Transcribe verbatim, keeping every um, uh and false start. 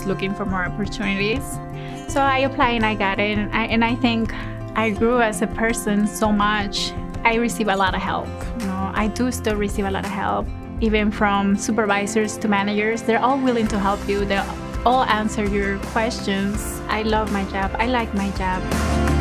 always looking for more opportunities. So I applied and I got it, and I, and I think I grew as a person so much. I receive a lot of help. You know, I do still receive a lot of help, even from supervisors to managers. They're all willing to help you. They'll all answer your questions. I love my job. I like my job.